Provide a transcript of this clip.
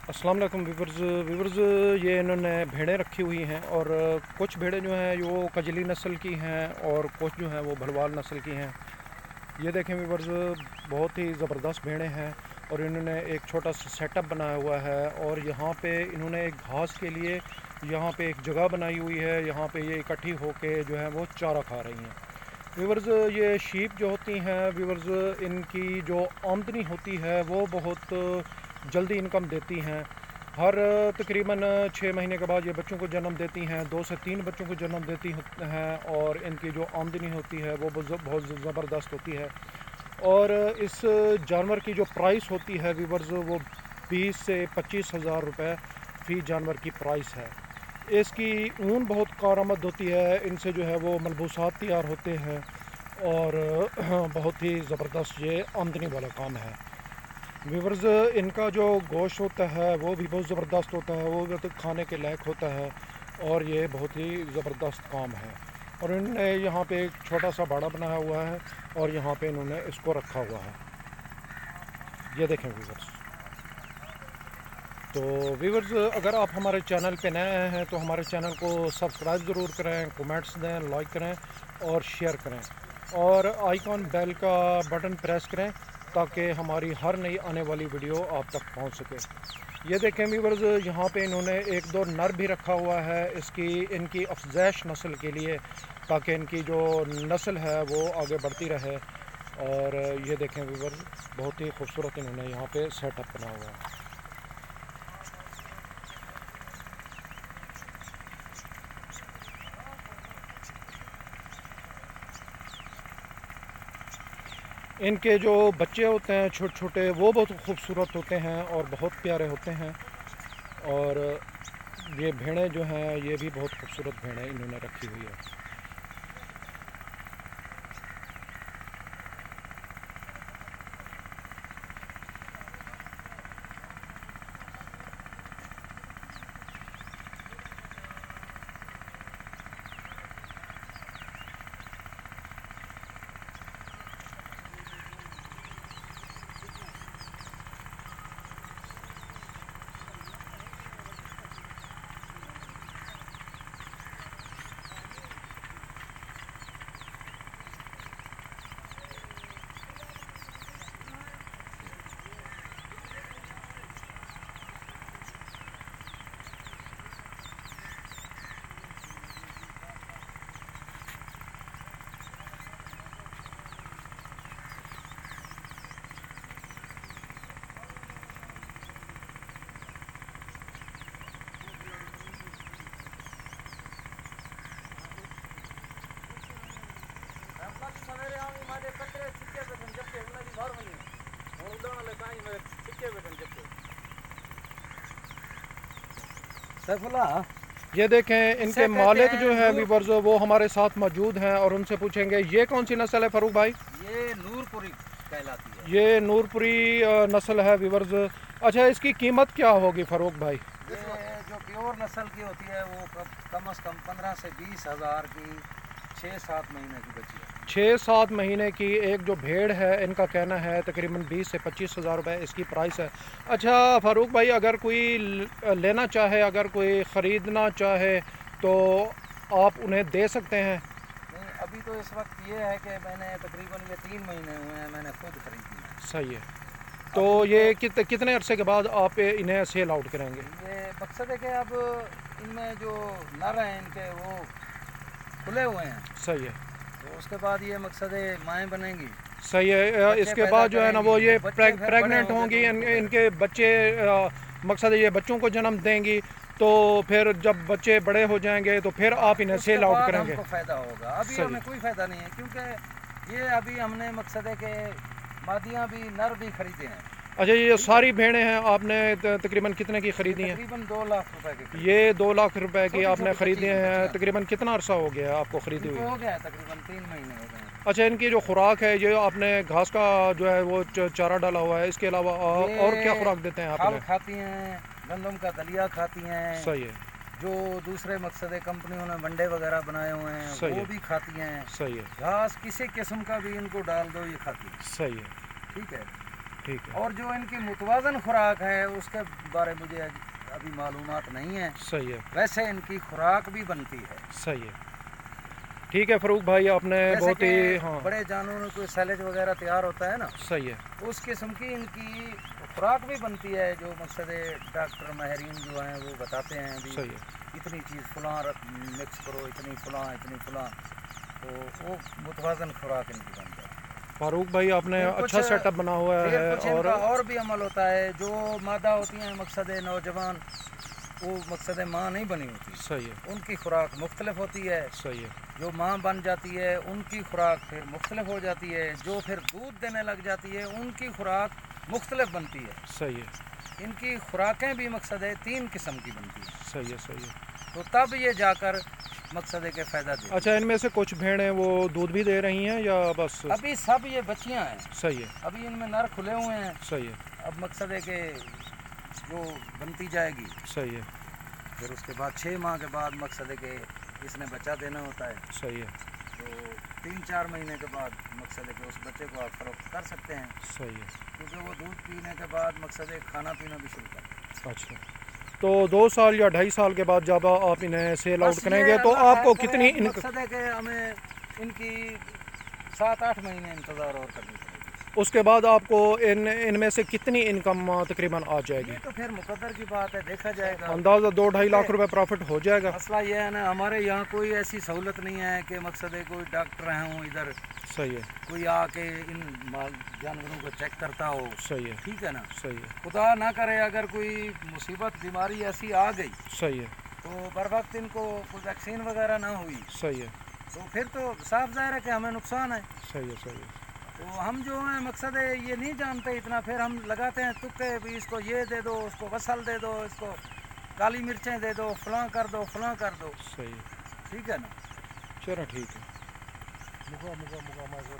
अस्सलाम वालेकुम व्यूवर्स ये इन्होंने भेड़ें रखी हुई हैं और कुछ भेड़ें जो हैं वो कजली नस्ल की हैं और कुछ जो हैं वो भरवाल नस्ल की हैं। ये देखें व्यूवर्स, बहुत ही ज़बरदस्त भेड़ें हैं और इन्होंने एक छोटा सा सेटअप बनाया हुआ है और यहाँ पे इन्होंने एक घास के लिए यहाँ पे एक जगह बनाई हुई है। यहाँ पे ये इकट्ठी होके जो है वो चारा खा रही हैं। व्यूवर्स, ये शीप जो होती हैं व्यूवर्स, इनकी जो आमदनी होती है वो बहुत जल्दी इनकम देती हैं। हर तकरीबन 6 महीने के बाद ये बच्चों को जन्म देती हैं, 2 से 3 बच्चों को जन्म देती हैं और इनकी जो आमदनी होती है वो बहुत ज़बरदस्त होती है। और इस जानवर की जो प्राइस होती है व्यूवर्स, वो 20 से 25 हज़ार रुपये फ़ी जानवर की प्राइस है। इसकी ऊन बहुत कारआमद होती है, इनसे जो है वो मलबूसात तैयार होते हैं और बहुत ही ज़बरदस्त ये आमदनी वाला काम है। व्यूवर्स, इनका जो गोश्त होता है वो भी बहुत ज़बरदस्त होता है, वो तो खाने के लायक होता है और ये बहुत ही ज़बरदस्त काम है। और इन्होंने यहाँ पे एक छोटा सा बाड़ा बनाया हुआ है और यहाँ पे इन्होंने इसको रखा हुआ है। ये देखें व्यूवर्स। तो व्यूवर्स, अगर आप हमारे चैनल पे नए आए हैं तो हमारे चैनल को सब्सक्राइब ज़रूर करें, कमेंट्स दें, लाइक करें और शेयर करें और आइकॉन बेल का बटन प्रेस करें ताकि हमारी हर नई आने वाली वीडियो आप तक पहुंच सके। ये देखें व्यूवर्स, यहाँ पे इन्होंने एक दो नर भी रखा हुआ है इनकी अफजैश नस्ल के लिए, ताकि इनकी जो नस्ल है वो आगे बढ़ती रहे। और ये देखें व्यूवर्स, बहुत ही खूबसूरत इन्होंने यहाँ पे सेटअप बना हुआ है। इनके जो बच्चे होते हैं छोटे छोटे, वो बहुत खूबसूरत होते हैं और बहुत प्यारे होते हैं। और ये भेड़ें जो हैं ये भी बहुत खूबसूरत भेड़ें इन्होंने रखी हुई है। ये देखें, इनके मालिक जो है व्यूवर्स वो हमारे साथ मौजूद हैं और उनसे पूछेंगे ये कौन सी नस्ल है फारूक भाई? ये नूरपुरी कहलाती है। ये नूरपुरी नस्ल है व्यूवर्स। अच्छा, इसकी कीमत क्या होगी फारूक भाई? ये जो प्योर नस्ल की होती है वो कम से कम 15 से 20 हज़ार की 6-7 महीने की बची है। 6-7 महीने की एक जो भेड़ है, इनका कहना है तकरीबन 20 से 25 हज़ार रुपये इसकी प्राइस है। अच्छा फारूक भाई, अगर कोई लेना चाहे, अगर कोई ख़रीदना चाहे तो आप उन्हें दे सकते हैं? नहीं, अभी तो इस वक्त ये है कि मैंने तकरीबन ये 3 महीने हुए हैं मैंने खुद खरीदी है। सही है। तो ये कितने अरसे के बाद आप इन्हें सेल आउट करेंगे? ये मकसद है कि अब इनमें जो नर हैं इनके वो खुले हुए हैं। सही है। तो उसके बाद ये मकसद है माएँ बनेंगी। सही है। इसके बाद जो है ना वो ये प्रेग्नेंट होंगी, इनके बच्चे, मकसद है ये बच्चों को जन्म देंगी। तो फिर जब बच्चे बड़े हो जाएंगे तो फिर आप इन्हें सेल आउट करेंगे। हमको फ़ायदा होगा। अभी हमें कोई फ़ायदा नहीं है क्योंकि ये अभी हमने मकसद है कि मादियाँ भी नर भी खरीदे हैं। अच्छा, ये सारी भेड़ें हैं आपने तकरीबन कितने की ख़रीदी हैं? तकरीबन 2 लाख रुपए की। ये 2 लाख रुपए की आपने ख़रीदी हैं। तकरीबन कितना अरसा हो गया आपको ख़रीदी हुई? हो गया तकरीबन 3 महीने हो गए। अच्छा, इनकी जो खुराक है, ये आपने घास का जो है वो चारा डाला हुआ है, इसके अलावा और क्या खुराक देते हैं आप? खल खाती हैं, गंदम का दलिया खाती हैं। सही है। जो दूसरे मकसद है कंपनियों ने वंडे वगैरह बनाए हुए हैं वो भी खाती हैं। सही है। घास किसी किस्म का भी इनको डाल दो ये खाती है। सही है। ठीक है। ठीक है। और जो इनकी मुतवाज़न खुराक है उसके बारे में मुझे अभी मालूमात नहीं है। सही है। वैसे इनकी खुराक भी बनती है। सही है। ठीक है फ़ारूक भाई, आपने जैसे बहुत कि ही हाँ बड़े जानवरों को सैलेज वगैरह तैयार होता है ना, सही है। उस किस्म की इनकी खुराक भी बनती है, जो मकसद डॉक्टर माहिरीन जो हैं वो बताते हैं भी सही है। इतनी चीज़ फलां मिक्स करो, इतनी फलां, तो वो मुतवाज़न खुराक इनकी बन जाए। फ़ारूक भाई आपने फिर अच्छा सेटअप बना हुआ फिर है। कुछ इनका और भी अमल होता है। जो मादा होती हैं मकसद नौजवान, वो मकसद माँ नहीं बनी होती, सही है। उनकी खुराक मुख्तलिफ होती है। सही है। जो माँ बन जाती है उनकी खुराक फिर मुख्तलिफ हो जाती है। जो फिर दूध देने लग जाती है उनकी खुराक मुख्तलिफ बनती है। सही है। इनकी खुराकें भी मकसद 3 किस्म की बनती हैं। सही है। सही है। तो तब ये जाकर मकसद के फ़ायदा दे। अच्छा, इनमें से कुछ भेड़ें वो दूध भी दे रही हैं या बस? अभी सब ये बच्चियां हैं। सही है। अभी इनमें नर खुले हुए हैं। सही है। अब मकसद है कि जो बनती जाएगी, सही है। फिर उसके बाद 6 माह के बाद मकसद है कि इसने बच्चा देना होता है। सही है। तो 3-4 महीने के बाद मकसद है कि उस बच्चे को आप फरोख्त कर सकते हैं, सही है। क्योंकि वो दूध पीने के बाद मकसद है खाना पीना भी शुरू कर। अच्छा, तो 2 साल या 2.5 साल के बाद जब आप इन्हें सेल आउट बस करेंगे ये तो अल्लाह आपको खैर कितनी करे, मकसद है कि हमें इनकी 7-8 महीने इंतज़ार और करनी पड़ेगी। उसके बाद आपको इनमें से कितनी इनकम तकरीबन आ जाएगी? ये तो फिर मुकद्दर की बात है, देखा जाएगा। अंदाज़ा 2-2.5 लाख रुपए प्रॉफिट हो जाएगा। मसला ये है ना, हमारे यहाँ कोई ऐसी सहूलत नहीं है कि मकसद है कोई डॉक्टर हों इधर, सही है। कोई आके इन जानवरों को चेक करता हो। सही है। ठीक है ना। सही है। खुदा ना करे अगर कोई मुसीबत बीमारी ऐसी आ गई सही है। तो बर वक्त इनको कोई वैक्सीन वगैरह ना हुई सही है। तो फिर तो साफ ज़ाहिर है कि हमें नुकसान है। सही है। सही है। तो हम जो है मकसद है ये नहीं जानते इतना, फिर हम लगाते हैं तुक्के भी, इसको ये दे दो, उसको वसल दे दो, इसको काली मिर्चें दे दो, फलां कर दो, फलां कर दो। सही है। ठीक है ना। चलो ठीक है।